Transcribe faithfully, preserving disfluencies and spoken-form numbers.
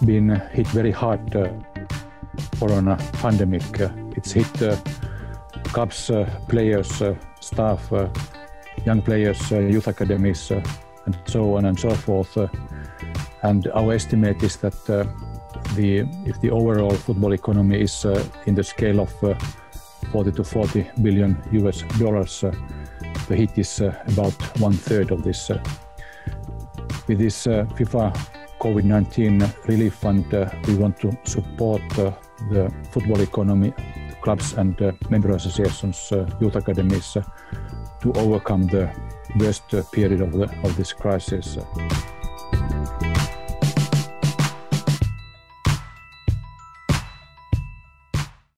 been hit very hard, uh, corona pandemic. Uh, it's hit uh, clubs, uh, players, uh, staff, uh, young players, uh, youth academies, uh, and so on and so forth. Uh, and our estimate is that uh, the if the overall football economy is uh, in the scale of uh, forty to forty billion U S dollars, uh, the hit is uh, about one third of this. Uh, with this uh, FIFA COVID nineteen relief fund, uh, we want to support uh, the football economy, clubs and uh, member associations, uh, youth academies, uh, to overcome the worst uh, period of, the, of this crisis. Uh.